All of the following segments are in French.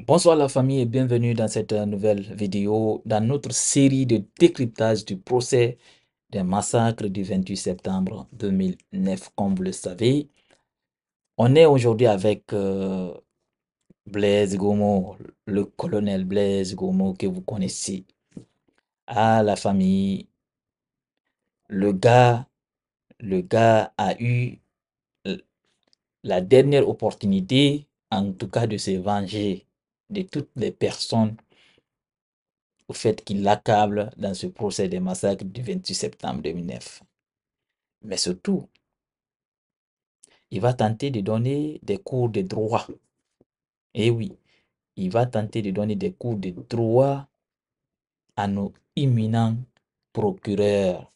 Bonsoir la famille et bienvenue dans cette nouvelle vidéo dans notre série de décryptage du procès des massacres du 28 septembre 2009. Comme vous le savez, on est aujourd'hui avec Blaise Gomo, le colonel Blaise Gomo que vous connaissez. Ah la famille, le gars a eu la dernière opportunité, en tout cas de se venger de toutes les personnes au fait qu'il l'accable dans ce procès des massacres du 28 septembre 2009. Mais surtout, il va tenter de donner des cours de droit. Et oui, il va tenter de donner des cours de droit à nos imminents procureurs.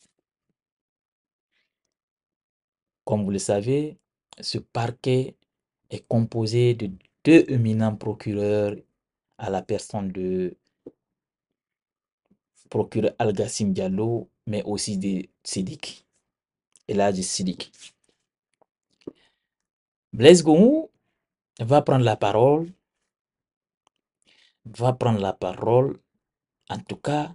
Comme vous le savez, ce parquet est composé de deux éminents procureurs à la personne de procureur Al-Gassim Diallo, mais aussi de Sidiki. Et là, de Sidiki. Blaise Gomo va prendre la parole, en tout cas,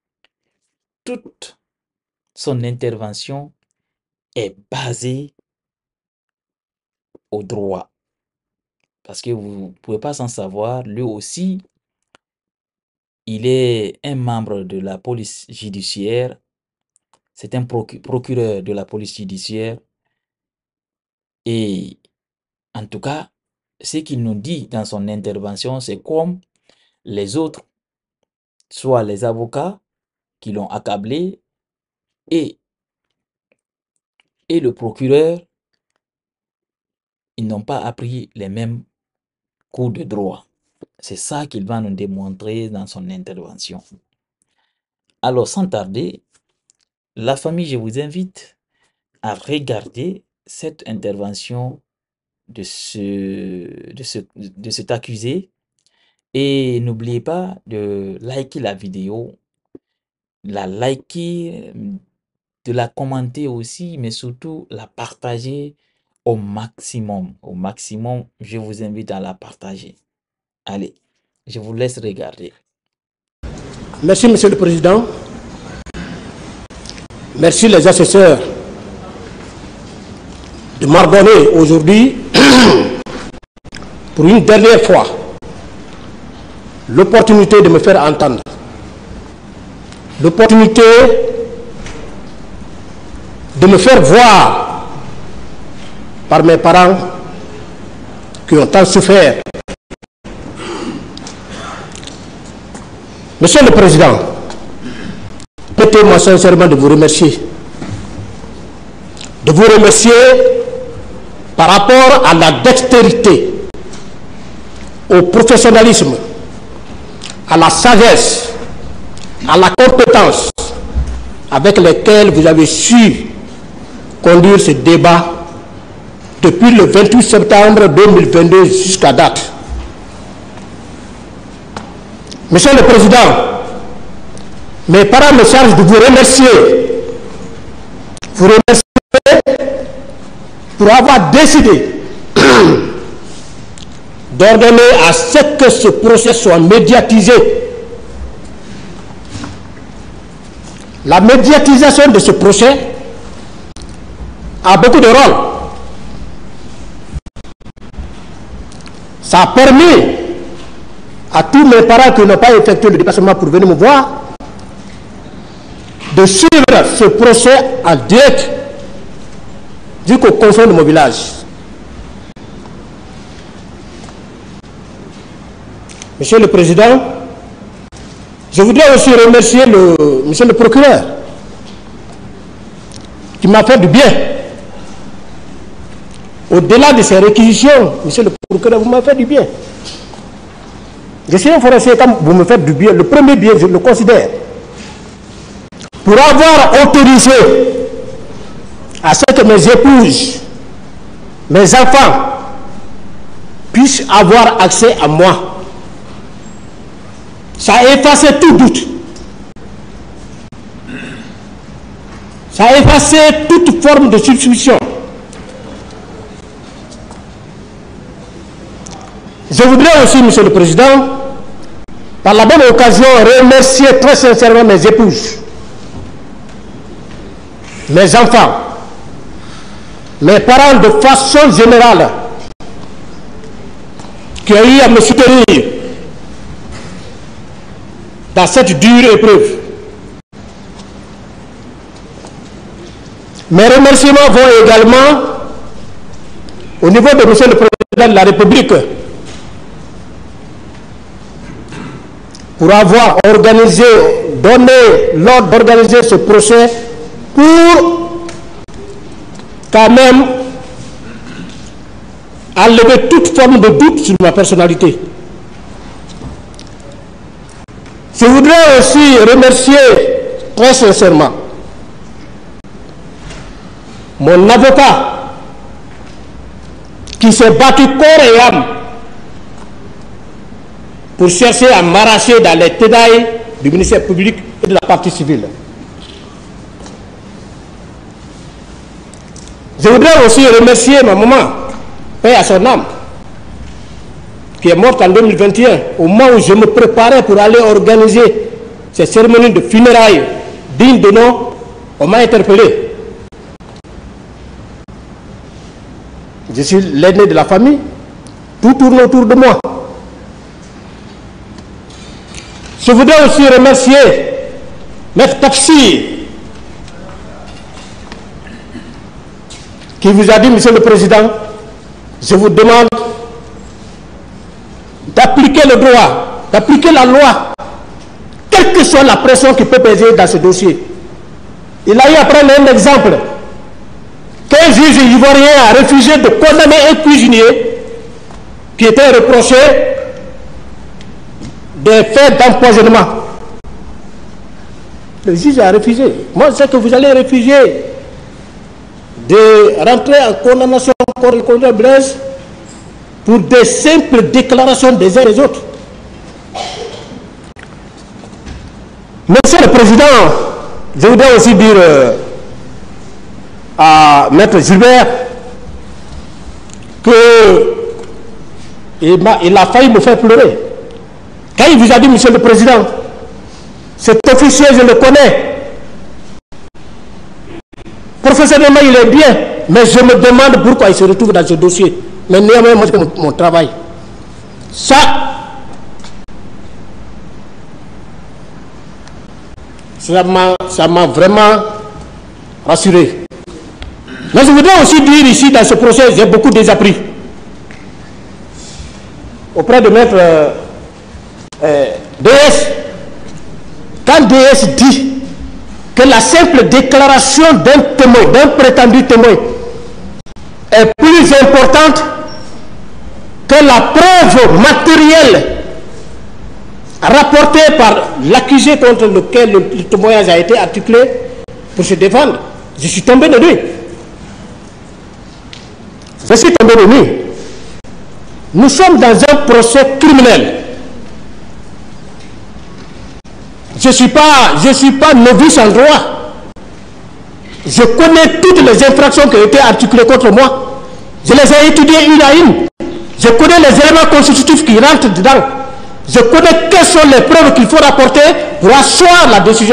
toute son intervention est basée au droit. Parce que vous ne pouvez pas s'en savoir, lui aussi, il est un membre de la police judiciaire, c'est un procureur de la police judiciaire, et en tout cas, ce qu'il nous dit dans son intervention, c'est comme les autres, soit les avocats qui l'ont accablé, et le procureur, ils n'ont pas appris les mêmes cours de droit. C'est ça qu'il va nous démontrer dans son intervention. Alors, sans tarder, la famille, je vous invite à regarder cette intervention de cet accusé et n'oubliez pas de liker la vidéo, de la commenter aussi, mais surtout la partager au maximum. Au maximum, je vous invite à la partager. Allez, je vous laisse regarder. Merci, Monsieur le Président. Merci les assesseurs de m'ordonner aujourd'hui, pour une dernière fois, l'opportunité de me faire entendre, l'opportunité de me faire voir par mes parents qui ont tant souffert. Monsieur le Président, permettez-moi sincèrement de vous remercier. De vous remercier par rapport à la dextérité, au professionnalisme, à la sagesse, à la compétence avec lesquelles vous avez su conduire ce débat depuis le 28 septembre 2022 jusqu'à date. Monsieur le Président, mes parents me chargent de vous remercier. Vous remercier pour avoir décidé d'ordonner à ce que ce procès soit médiatisé. La médiatisation de ce procès a beaucoup de rôle. Ça a permis à tous mes parents qui n'ont pas effectué le déplacement pour venir me voir de suivre ce procès en direct jusqu'au confins de mon village. Monsieur le Président, je voudrais aussi remercier monsieur le procureur qui m'a fait du bien. Au-delà de ces réquisitions, monsieur le procureur, vous m'avez fait du bien. Je suis un forestier, comme vous me faites du bien, le premier bien, je le considère, pour avoir autorisé à ce que mes épouses, mes enfants, puissent avoir accès à moi. Ça a effacé tout doute. Ça a effacé toute forme de suspicion. Je voudrais aussi, Monsieur le Président, par la bonne occasion, remercier très sincèrement mes épouses, mes enfants, mes parents de façon générale, qui ont eu à me soutenir dans cette dure épreuve. Mes remerciements vont également au niveau de Monsieur le Président de la République pour avoir organisé, donné l'ordre d'organiser ce procès pour quand même enlever toute forme de doute sur ma personnalité. Je voudrais aussi remercier très sincèrement mon avocat qui s'est battu corps et âme pour chercher à m'arracher dans les ténailles du ministère public et de la partie civile. Je voudrais aussi remercier ma maman, paix à son âme, qui est morte en 2021, au moment où je me préparais pour aller organiser ces cérémonies de funérailles dignes de nom. On m'a interpellé. Je suis l'aîné de la famille, tout tourne autour de moi. Je voudrais aussi remercier Maître Tafsir, qui vous a dit, Monsieur le Président, je vous demande d'appliquer le droit, d'appliquer la loi, quelle que soit la pression qui peut peser dans ce dossier. Il a eu à prendre un exemple qu'un juge ivoirien a refusé de condamner un cuisinier qui était reproché des faits d'empoisonnement. Le juge a refusé. Moi, je sais que vous allez refuser de rentrer en condamnation contre le colonel Blaise pour des simples déclarations des uns et des autres. Monsieur le Président, je voudrais aussi dire à Maître Gilbert qu'il a failli me faire pleurer. Quand il vous a dit, Monsieur le Président, cet officier, je le connais. Professionnellement, il est bien, mais je me demande pourquoi il se retrouve dans ce dossier. Mais néanmoins, moi, c'est mon travail. Ça m'a vraiment rassuré. Mais je voudrais aussi dire ici, dans ce procès, j'ai beaucoup désappris. Auprès de Maître DS, quand DS dit que la simple déclaration d'un témoin, d'un prétendu témoin, est plus importante que la preuve matérielle rapportée par l'accusé contre lequel le témoignage a été articulé pour se défendre, je suis tombé de nuit. Je suis tombé de nuit. Nous sommes dans un procès criminel. Je ne suis pas novice en droit. Je connais toutes les infractions qui ont été articulées contre moi. Je les ai étudiées une à une. Je connais les éléments constitutifs qui rentrent dedans. Je connais quelles sont les preuves qu'il faut rapporter pour asseoir la décision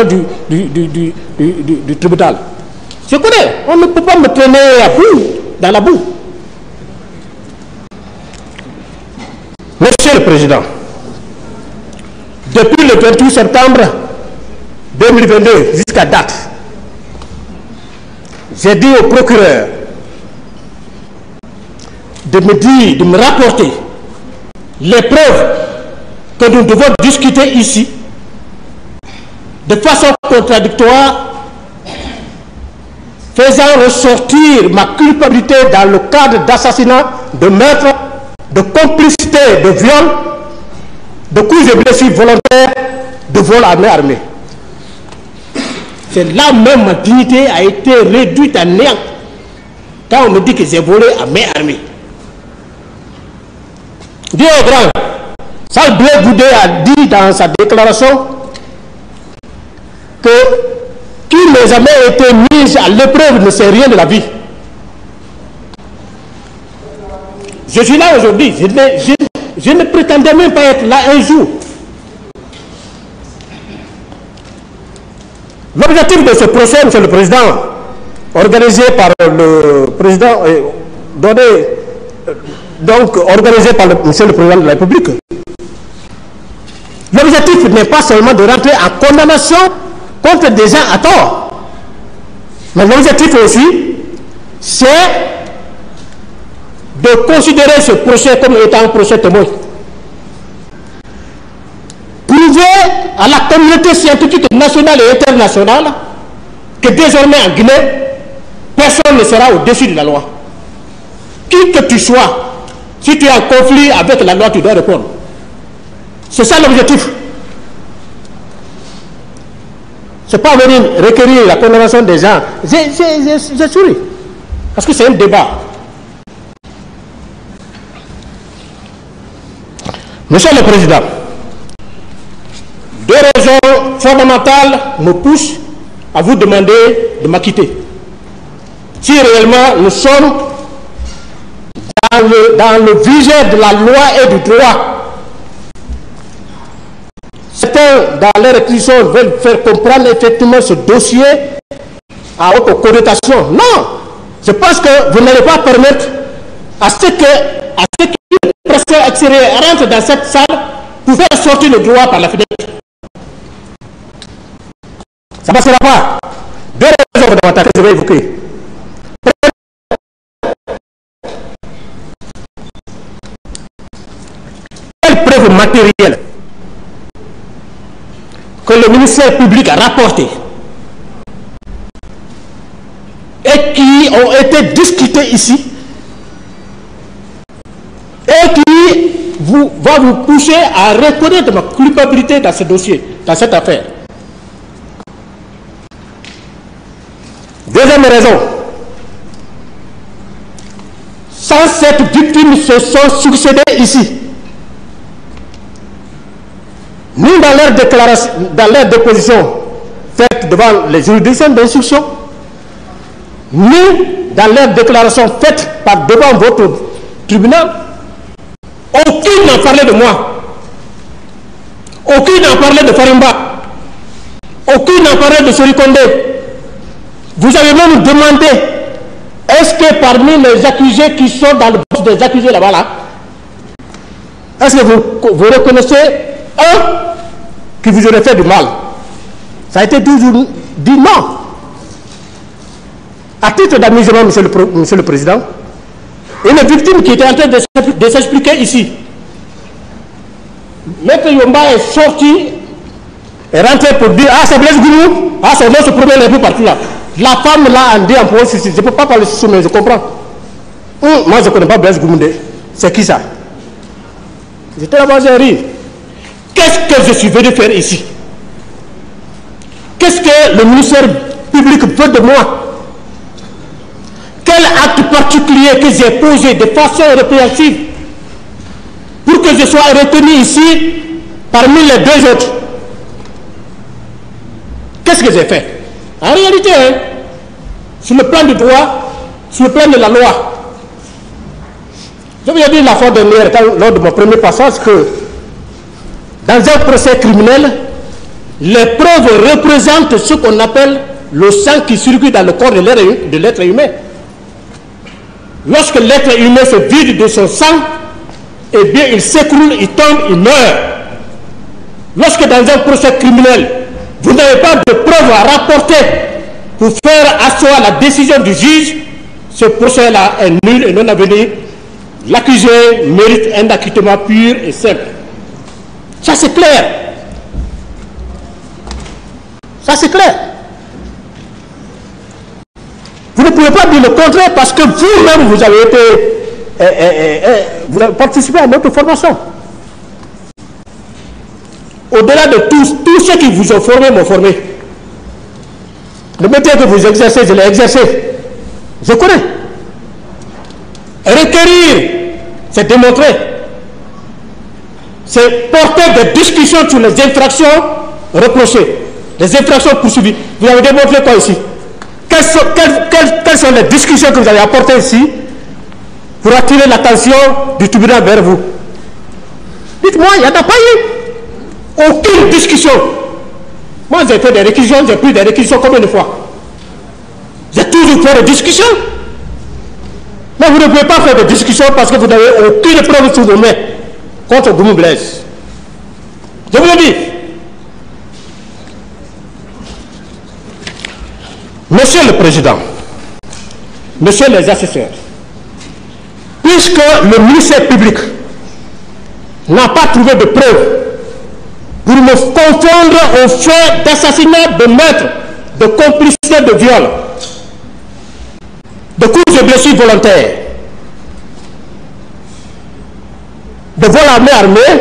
du tribunal. Je connais. On ne peut pas me traîner dans la boue. Monsieur le Président, depuis le 28 septembre 2022 jusqu'à date, j'ai dit au procureur de me rapporter les preuves que nous devons discuter ici de façon contradictoire, faisant ressortir ma culpabilité dans le cadre d'assassinat, de meurtre, de complicité, de viol, de coups et blessures volontaires, de vol à main armée. C'est là même ma dignité a été réduite à néant quand on me dit que j'ai volé à main armée. Dieu est grand. Charles Blé Goudé a dit dans sa déclaration que qui n'a jamais été mis à l'épreuve ne sait rien de la vie. Je suis là aujourd'hui, je Je ne prétendais même pas être là un jour. L'objectif de ce procès, Monsieur le Président, organisé par le Président, organisé par Monsieur le Président de la République, l'objectif n'est pas seulement de rentrer en condamnation contre des gens à tort, mais l'objectif aussi, c'est de considérer ce procès comme étant un procès témoin. Prouver à la communauté scientifique nationale et internationale que désormais en Guinée, personne ne sera au-dessus de la loi. Qui que tu sois, si tu es en conflit avec la loi, tu dois répondre. C'est ça l'objectif. Ce n'est pas venir requérir la condamnation des gens. J'ai souri. Parce que c'est un débat. Monsieur le Président, deux raisons fondamentales me poussent à vous demander de m'acquitter. Si réellement nous sommes dans le viseur de la loi et du droit, certains dans leur réquisition veulent faire comprendre effectivement ce dossier à haute connotation. Non, je pense que vous n'allez pas permettre à ceux qui le presseur extérieur rentrent dans cette salle pour faire sortir le droit par la fenêtre. Ça ne passera pas. Deux raisons fondamentales que je vais évoquer. Quelle preuve matérielle que le ministère public a rapporté et qui ont été discutées ici et qui va vous pousser à reconnaître ma culpabilité dans ce dossier, dans cette affaire. Deuxième raison, 107 victimes se sont succédées ici. Ni dans leur déclaration, dans leur déposition faite devant les juridictions d'instruction, ni dans leur déclaration faite devant votre tribunal, aucune n'a parlé de moi. Aucune n'a parlé de Farimba. Aucune n'a parlé de Sorikonde. Vous avez même demandé, est-ce que parmi les accusés qui sont dans le box des accusés là-bas, là, est-ce que vous reconnaissez un qui vous aurait fait du mal? Ça a été toujours dit non. À titre d'amusement, Monsieur le Président, une victime qui était en train de s'expliquer ici, Maître Yomba est sorti et rentré pour dire, ah c'est Blaise Goumou, ah c'est notre problème un peu partout là. La femme là a dit en point, je ne peux pas parler sur mais je comprends. Moi je ne connais pas Blaise Goumou, c'est qui ça? J'étais là-bas, j'ai ri. Qu'est-ce que je suis venu faire ici? Qu'est-ce que le ministère public veut de moi? Quel acte particulier que j'ai posé de façon répréhensible pour que je sois retenu ici parmi les deux autres? Qu'est-ce que j'ai fait? En réalité, sur le plan du droit, sur le plan de la loi, je vous ai dit la fois dernière, lors de mon premier passage, que dans un procès criminel, les preuves représentent ce qu'on appelle le sang qui circule dans le corps de l'être humain. Lorsque l'être humain se vide de son sang, eh bien il s'écroule, il tombe, il meurt. Lorsque dans un procès criminel, vous n'avez pas de preuves à rapporter pour faire asseoir la décision du juge, ce procès-là est nul et non avenu. L'accusé mérite un acquittement pur et simple. Ça c'est clair. Ça c'est clair. Vous ne pouvez pas dire le contraire parce que vous-même vous avez été, vous avez participé à notre formation. Au-delà de tous ceux qui vous ont formé m'ont formé. Le métier que vous exercez, je l'ai exercé. Je connais. Requérir, c'est démontrer. C'est porter des discussions sur les infractions reprochées, les infractions poursuivies. Vous avez démontré quoi ici? Quelles sont les discussions que vous avez apportées ici pour attirer l'attention du tribunal vers vous? Dites-moi, il n'y en a pas eu. Aucune discussion. Moi, j'ai fait des réquisitions, j'ai pris des réquisitions combien de fois? J'ai toujours fait des discussions. Mais vous ne pouvez pas faire des discussions parce que vous n'avez aucune preuve sur vos mains contre Goumou Blaise. Je vous le dis. Monsieur le Président, Monsieur les assesseurs, puisque le ministère public n'a pas trouvé de preuves pour me confondre au fait d'assassinat, de meurtre, de complicité de viol, de coups et blessures volontaires, de vol à main armée,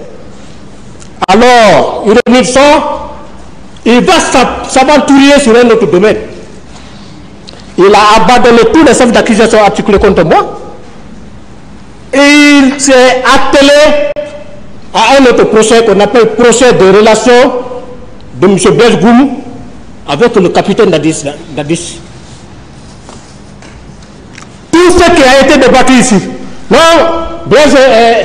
alors il va s'aventurer sur un autre domaine. Il a abandonné tous les chefs d'accusation articulés contre moi. Et il s'est attelé à un autre procès qu'on appelle procès de relation de M. Blaise Goumou avec le capitaine Dadis. Tout ce qui a été débattu ici, non, Blaise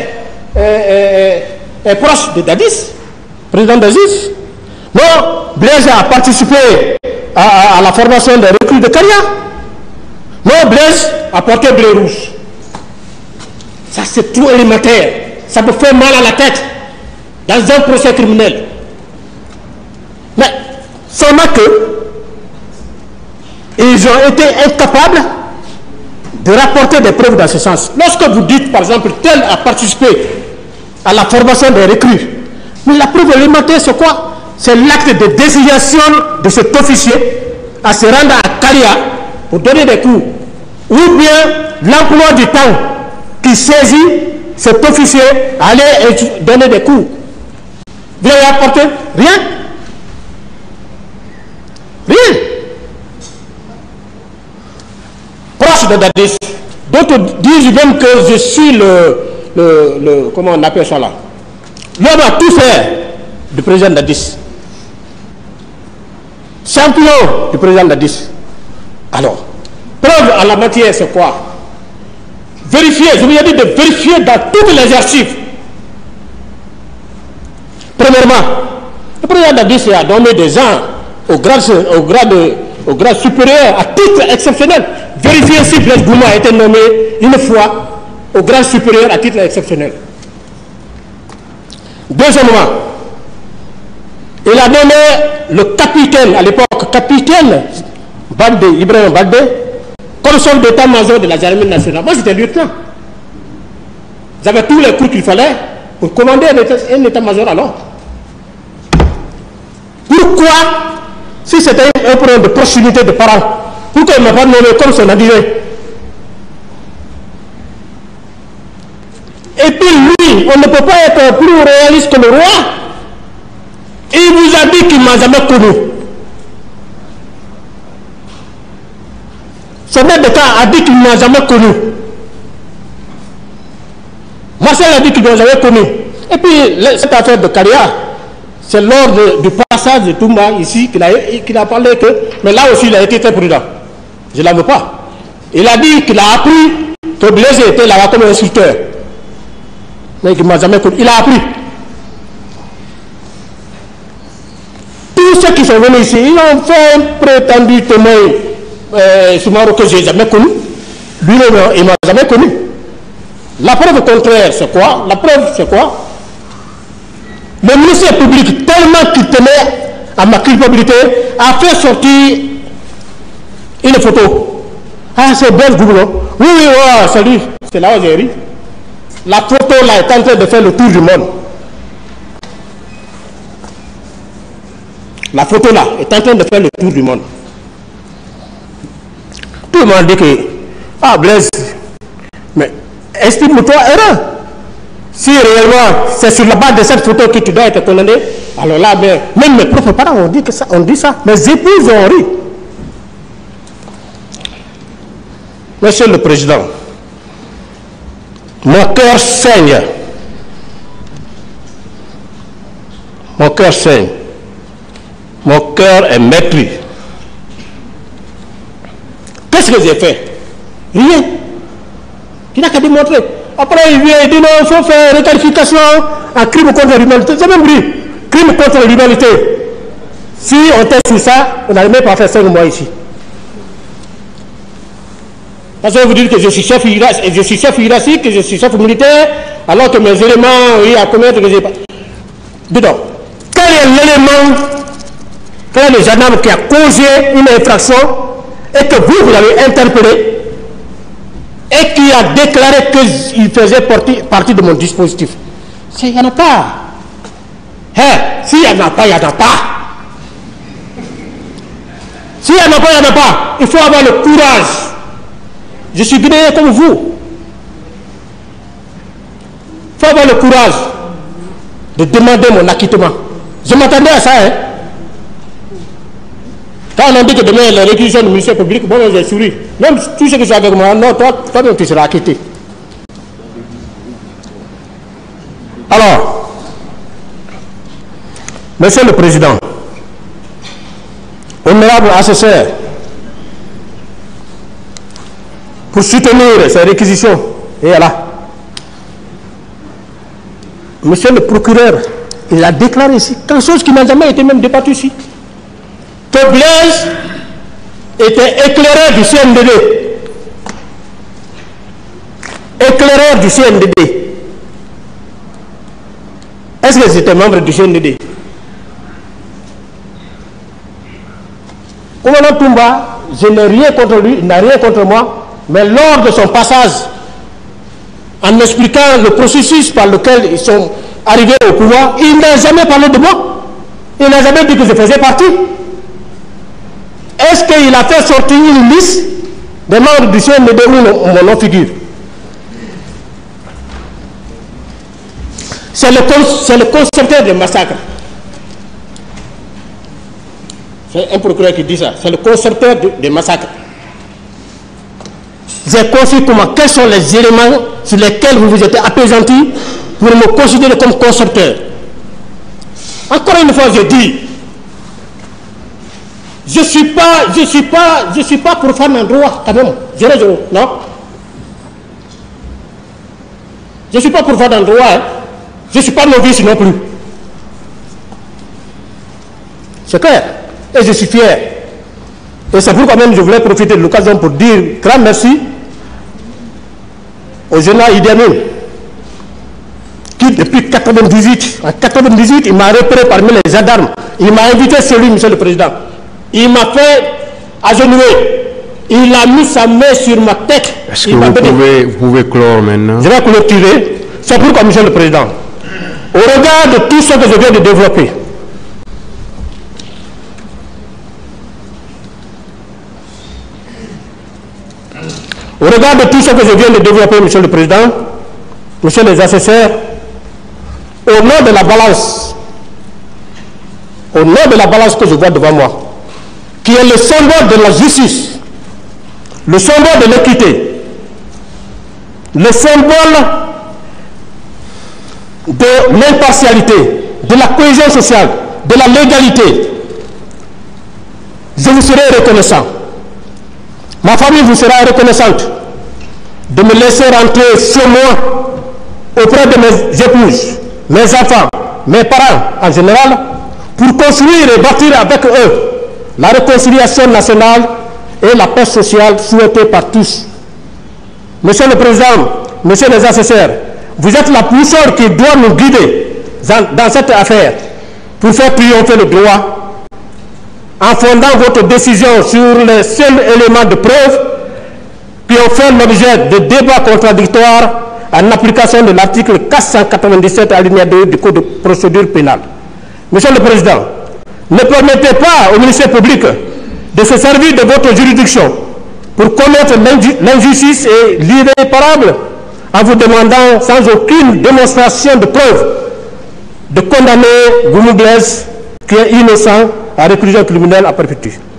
est proche de Dadis, président d'Aziz. Non, Blaise a participé à la formation des recrues de Caria. Non, Blaise a porté blé rouge. Ça, c'est tout élémentaire. Ça me fait mal à la tête dans un procès criminel. Mais seulement que ils ont été incapables de rapporter des preuves dans ce sens. Lorsque vous dites, par exemple, tel a participé à la formation des recrues, mais la preuve élémentaire, c'est quoi? C'est l'acte de désignation de cet officier à se rendre à Caria pour donner des cours. Ou bien l'emploi du temps qui saisit cet officier à aller donner des cours. Vous avez apporté rien. Rien. Proche de Dadis. D'autres disent même que je suis comment on appelle ça là? L'homme a tout fait du président Dadis. Champion du président Dadis. Alors, preuve à la matière, c'est quoi? Vérifier, je vous ai dit de vérifier dans toutes les archives. Premièrement, le président Dadis a donné des gens au grade supérieur à titre exceptionnel. Vérifiez si Blaise Goumou a été nommé une fois au grade supérieur à titre exceptionnel. Deuxièmement, il a nommé le capitaine, à l'époque, capitaine Baldé, Ibrahim Baldé, comme chef d'état-major de la gendarmerie nationale. Moi, j'étais lieutenant. J'avais tous les cours qu'il fallait pour commander un état-major alors. Pourquoi, si c'était un problème de proximité de parents, pourquoi il ne m'a pas nommé comme son adjoint? Et puis lui, on ne peut pas être plus réaliste que le roi. Il vous a dit qu'il ne m'a jamais connu. Son aide d'État a dit qu'il ne m'a jamais connu. Marcel a dit qu'il ne m'a jamais connu. Et puis, cette affaire de Caria, c'est lors du passage de Toumba ici qu'il a parlé que, mais là aussi il a été très prudent. Je ne l'en veux pas. Il a dit qu'il a appris que Blaise était là-bas comme instructeur. Mais qu'il ne m'a jamais connu. Il a appris. Tous ceux qui sont venus ici, ils ont fait un prétendu témoin Soumaro que je n'ai jamais connu. Lui, il ne m'a jamais connu. La preuve contraire, c'est quoi? La preuve, c'est quoi? Le ministère public, tellement qu'il tenait à ma culpabilité, a fait sortir une photo. Ah, c'est Blaise Goumou. Oui, c'est lui. C'est là où j'ai ri. La photo là est en train de faire le tour du monde. La photo là est en train de faire le tour du monde. Tout le monde dit que, ah Blaise, mais estime-toi erreur. Si réellement c'est sur la base de cette photo que tu dois être condamné, alors là, même mes propres parents ont dit, on dit ça. Mes épouses ont ri. Monsieur le Président, mon cœur saigne. Mon cœur saigne. Mon cœur est meurtri. Qu'est-ce que j'ai fait? Rien. Il n'a qu'à démontrer. Après, il vient et dit non, il faut faire requalification en crime contre l'humanité. C'est même dit, crime contre l'humanité. Si on teste sur ça, on n'arrive même pas à faire 5 mois ici. Parce que vous dites que je suis chef hiérarchique, que je suis chef militaire, alors que mes éléments, oui, à commettre que j'ai pas. Dis donc, quel est l'élément, quel est le gendarme qui a causé une infraction et que vous l'avez interpellé et qui a déclaré qu'il faisait partie de mon dispositif? Il n'y en a pas. Hein? S'il n'y en a pas, il n'y en a pas. S'il n'y en a pas, il n'y en a pas. Il faut avoir le courage. Je suis guinéen comme vous. Il faut avoir le courage de demander mon acquittement. Je m'attendais à ça. Hein? Quand on a dit que demain, la réquisition du ministère public, bon, j'ai souri. Même tout ce que j'ai avec moi, non, toi-même, tu seras acquitté. Alors, Monsieur le Président, honorable assesseur, pour soutenir ces réquisitions, et là, Monsieur le procureur, il a déclaré ici quelque chose qui n'a jamais été même débattu ici, que Blaise était éclaireur du CNDD. Éclaireur du CNDD. Est-ce que c'était membre du CNDD? Oumana Toumba, je n'ai rien contre lui, il n'a rien contre moi, mais lors de son passage, en expliquant le processus par lequel ils sont arrivés au pouvoir, il n'a jamais parlé de moi. Il n'a jamais dit que je faisais partie. Est-ce qu'il a fait sortir une liste des membres du CNDD où mon nom figure? C'est le concepteur des massacres. C'est un procureur qui dit ça. C'est le concepteur des massacres. J'ai conçu comment, quels sont les éléments sur lesquels vous vous êtes appesantis pour me considérer comme concepteur. Encore une fois, je dis, je suis pas profane en droit, quand même. Non. Je ne suis pas profane en droit, hein. Je ne suis pas novice non plus. C'est clair. Et je suis fier. Et c'est pourquoi même je voulais profiter de l'occasion pour dire grand merci au général Idi Amin, qui depuis 1998, en 1998, il m'a repéré parmi les gendarmes. Il m'a invité chez lui, Monsieur le Président. Il m'a fait agenouiller. Il a mis sa main sur ma tête. Est-ce que vous pouvez clore maintenant? Je vais clôturer. C'est pourquoi, Monsieur le Président, au regard de tout ce que je viens de développer, au regard de tout ce que je viens de développer, Monsieur le Président, Monsieur les assesseurs, au nom de la balance que je vois devant moi, qui est le symbole de la justice, le symbole de l'équité, le symbole de l'impartialité, de la cohésion sociale, de la légalité, je vous serai reconnaissant. Ma famille vous sera reconnaissante de me laisser rentrer chez moi auprès de mes épouses, mes enfants, mes parents en général, pour construire et bâtir avec eux la réconciliation nationale et la paix sociale souhaitée par tous. Monsieur le Président, Monsieur les assesseurs, vous êtes la boussole qui doit nous guider dans cette affaire pour faire triompher le droit, en fondant votre décision sur les seuls éléments de preuve qui ont fait l'objet de débats contradictoires en application de l'article 497 alinéa 2 du Code de procédure pénale. Monsieur le Président, ne permettez pas au ministère public de se servir de votre juridiction pour commettre l'injustice et l'irréparable en vous demandant sans aucune démonstration de preuve de condamner Goumou Blaise, qui est innocent, à réclusion criminelle à perpétuité.